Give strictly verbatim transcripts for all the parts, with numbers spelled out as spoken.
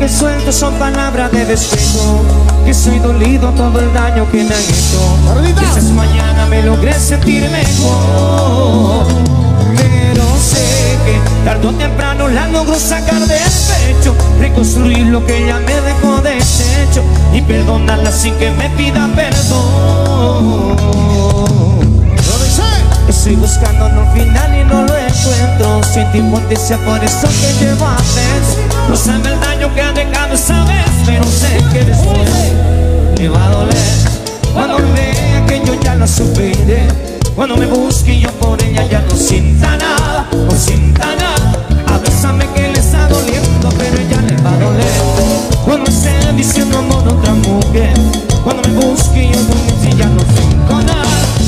que suelto son palabras de despecho, que soy dolido todo el daño que me han hecho. Quizás mañana me logré sentir mejor, pero sé que tarde o temprano la logro sacar del pecho, reconstruir lo que ella me dejó deshecho y perdonarla sin que me pida perdón. Estoy buscando un final y no lo encuentro. Siento impotencia por eso que llevo a veces. No sabe el daño que ha dejado esa vez, pero sé que después me va a doler cuando vea que yo ya la superé. Cuando me busque y yo por ella ya no sienta nada, no sienta nada. Abrázame que le está doliendo, pero ella le va a doler cuando esté diciendo amor a otra mujer. Cuando me busque y yo por ella ya no siento nada.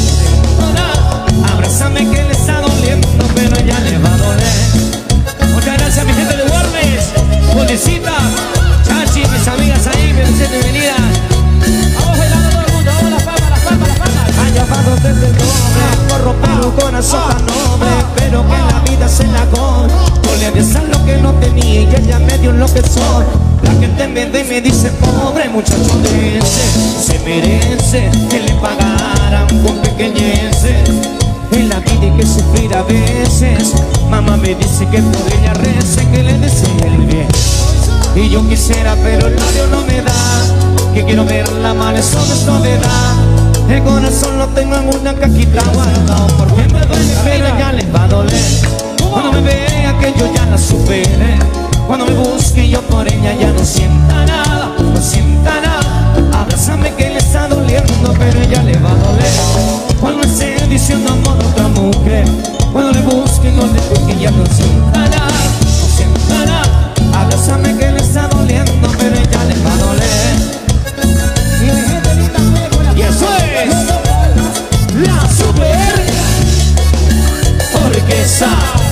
Abrázame que le está doliendo, pero ya le va a doler. Muchas gracias mi gente de Warnes, Bolecita, Chachi, mis amigas ahí, bienvenidas. Vamos bailando todo el mundo, vamos las palmas, las palmas, las palmas. Han llamado desde el doble, por romper un corazón tan noble, pero que la vida se la con. No le aviesa lo que no tenía y ella me dio lo que soy. La gente me ve y me dice pobre muchacho de ese, se merece que le pagaran con pequeñeces. En la vida hay que sufrir a veces. Mamá me dice que por ella rece, que le desee el bien. Y yo quisiera, pero el labio no me da, que quiero verla mal, eso no es novedad. El corazón lo tengo en una cajita guardado, porque me duele, pero ya le va a doler cuando me vea que yo ya la superé. Cuando me busque yo por ella ya no sienta nada, no sienta nada. Abrázame que le está doliendo, pero ella le va a doler cuando esté diciendo amor a otra mujer. Cuando le busque no le toque ya no sienta nada, no sienta nada. Abrázame que le está doliendo, pero ella le va a doler. Y mi gente linda, y eso es la super orquesta.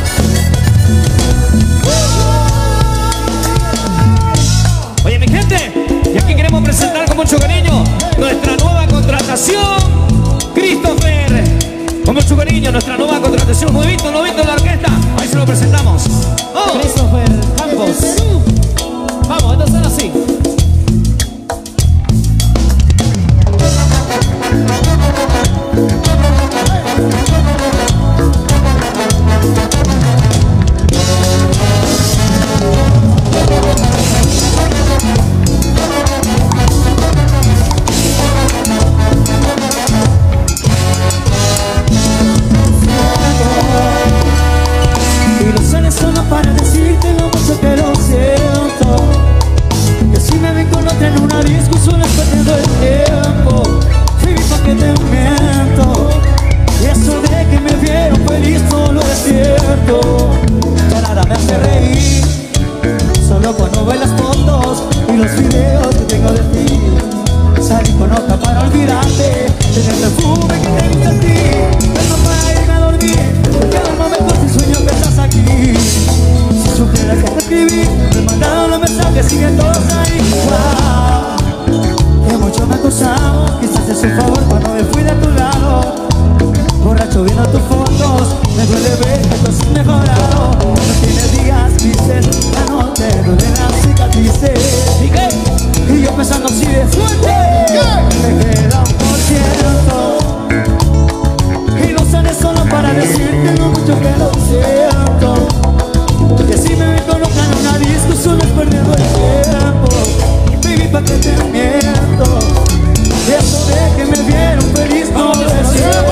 Oye mi gente, y aquí queremos presentar con mucho cariño nuestra nueva contratación, Christopher. Con mucho cariño nuestra nueva contratación, nuevito, nuevito de la orquesta. Ahí se lo presentamos. ¡Oh! Christopher Campos. Vamos, entonces ahora sí. Para decirte lo mucho que lo siento, que si me ven con otra en una discusión es perdiendo el tiempo. Baby, pa' que te miento, y eso de que me vieron feliz solo es cierto. Ya nada me hace reír, solo cuando veo las fotos y los videos que tengo de ti. Salí con otra para olvidarte, tener el perfume que te gusta a ti. Pero para irme a dormir, cada momento sin sueño que estás aquí. Si supieras que te escribí, me mandaron los mensajes, siguen todos ahí. Wow, que mucho me acusamos, quizás es un favor cuando me fui de tu lado. Borracho viendo tus fotos, me duele ver que tú has mejorado. No tienes días grises, ya no te duelen las cicatrices. ¿Y qué? Y yo pensando así de suerte, me queda un por ciento. Y lo seré solo para decirte lo mucho que lo siento. Que si me ven con otra en una discusión es perdiendo el tiempo. Baby, pa' que te miento, y eso de que me vieron feliz no es cierto.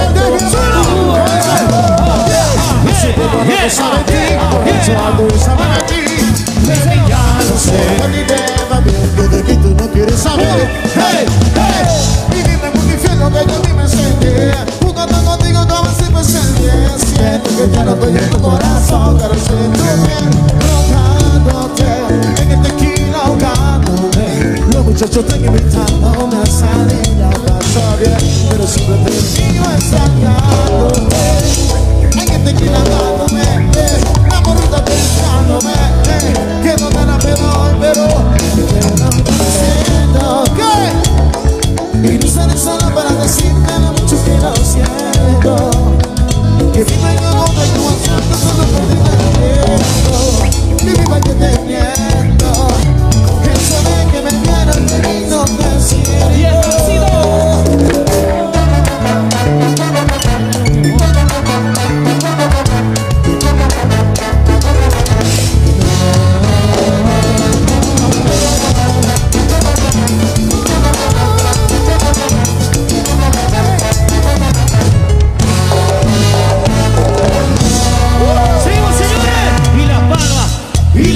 Algo es amar a ti, baby, ya lo sé. Ni te va bien que de mí tú no quieres saber. Hey, hey, y dime muy infierno que yo ni me senté. Jugando contigo como si fuese el bien. Siento que ya no estoy en tu corazón, pero estoy en tu piel. Rogándote, en el tequila ahogándome. Los muchachos están invitándome a salir a pasar bien, pero siempre termino extrañándote. En el tequila ahogándome, la morrita pensándome, que no te la pena hoy, pero te la siento. ¿Qué? Y no sale solo para decirte lo mucho que lo siento. Que viva en el mundo y tu acento solo por ti me miento. Que viva que te miento. Que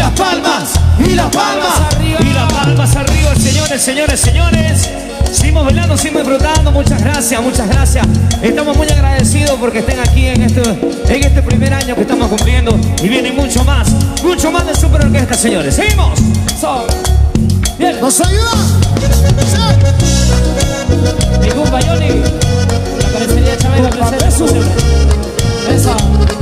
las palmas, y las palmas arriba. Y las palmas arriba, señores, señores, señores. Seguimos bailando, seguimos disfrutando. Muchas gracias, muchas gracias. Estamos muy agradecidos porque estén aquí en este, en este primer año que estamos cumpliendo. Y viene mucho más, mucho más de Super Orquesta, señores. Seguimos. So, bien. ¿Nos ayuda? Sí. Mi compa Johnny, la carecería Chávez, la presenta. Esa.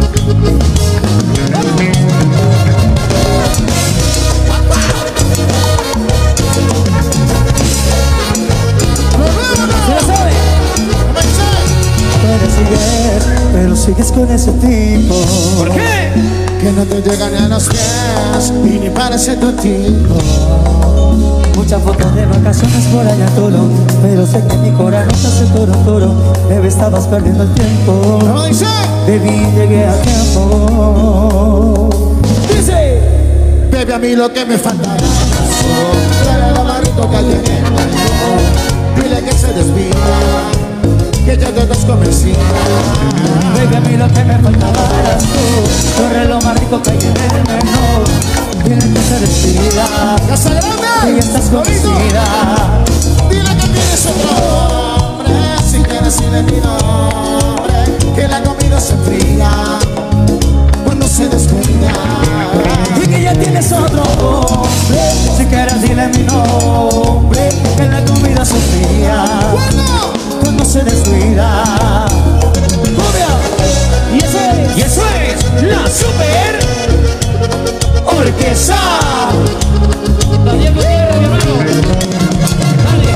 Pero sigues con ese tipo. ¿Por qué? Que no te llega ni a los pies y ni parece tu tipo. Muchas fotos de vacaciones por allá Toro, pero sé que mi corazón no se hace toro, toro. Bebé, estabas perdiendo el tiempo. ¿Cómo dice? Baby, llegué a tiempo. Dice, bebe, a mí lo que me falta es trae el amarito que hay en el mundo. Dile que se despida, que ya te das convencida. Baby, a mí lo que me faltaba eras tú. Corre lo más rico que hay en el menú. Dile que se despida, Casa Grande, que ya estás convencida. dile que tienes otro hombre. Si quieres dile mi nombre, que la comida se enfría cuando se descuida. Y que ya tienes otro hombre. Si quieres dile mi nombre, que la comida se fría cuando se descuida. Y eso es, y eso es la Super Orquesta. Daniel Gutiérrez, mi hermano. Dale.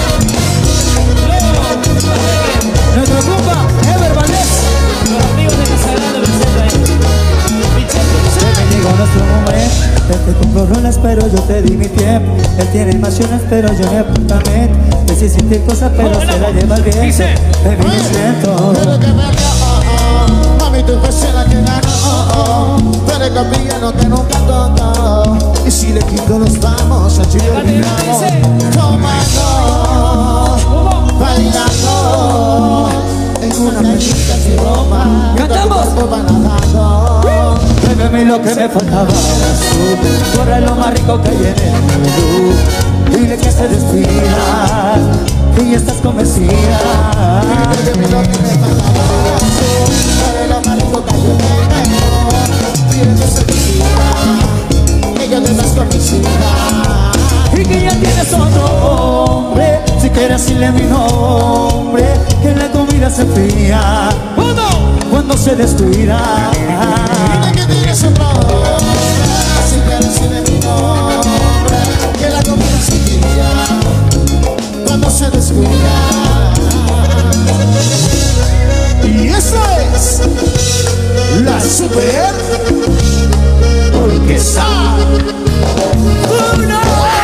Luego, Nuestro compa, Ever Valdés. los amigos de Casa Grande presentan. Me llegó nuestro momento. Él te compró rolas, pero yo te di mi tiempo. Él tiene emociones, pero yo mi apartamento. Decí sentir cosas, pero Oh, se la lleva el viento. dice. Baby, lo siento. Pero que me dio, oh, oh. Mami, tú fuiste la que ganó, oh, oh. Tú eres el villano que nunca tocó. Y si le quito nos vamos, allí olvidamos. Tomando, bailando en una mesita de Roma. ¡Cantamos! Baby, a mí lo que me faltaba eras tú. Corre lo más rico que hay en el mundo. Dile que se despida, que ya estás convencida. Baby, a mí lo que me faltaba eras tú. Corre lo más rico que hay en el mundo. Dile que se despida, que ya te das convencida. Y que ya tienes otro hombre. Si quieres decirle mi nombre, que la comida se fría cuando se descuida. Dile que tienes otro hombre. Si quieres decirle mi nombre, que la comida se fría cuando se descuida. Y eso es la Super Orquesta. ¡Uno!